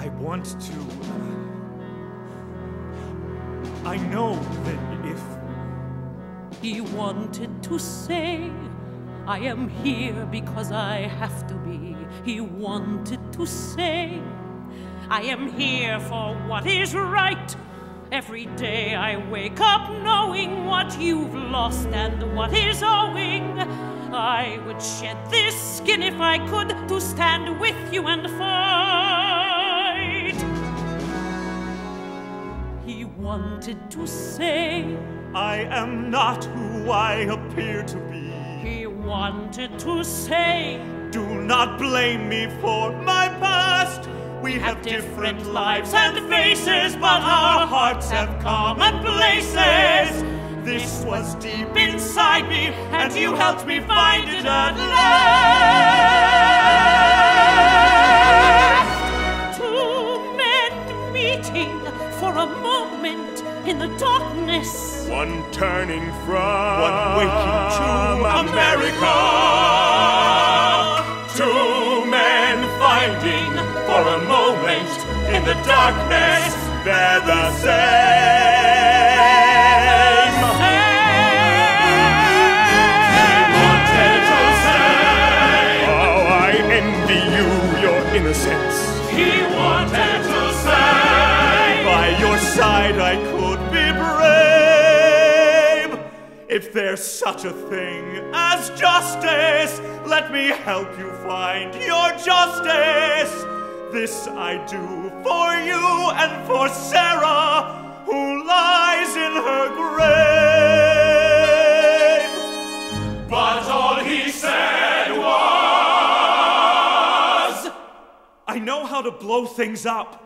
I want to... I know that if... He wanted to say, I am here because I have to be. He wanted to say, I am here for what is right. Every day I wake up knowing what you've lost and what is owing. I would shed this skin if I could to stand with you and fight. He wanted to say, I am not who I appear to be. He wanted to say, do not blame me for my past. We have different lives and faces, but our hearts have common places. This was deep inside me, and you helped me find it at last. Two men meeting for a moment in the darkness. One turning from... one waking to America. Two men finding for a moment in the darkness they're the same. He wanted to say, oh, I envy you, your innocence. He wanted to say, by your side I could be brave. If there's such a thing as justice, let me help you find your justice. This I do for you and for Sarah, who lies in her grave. But all he said was, I know how to blow things up.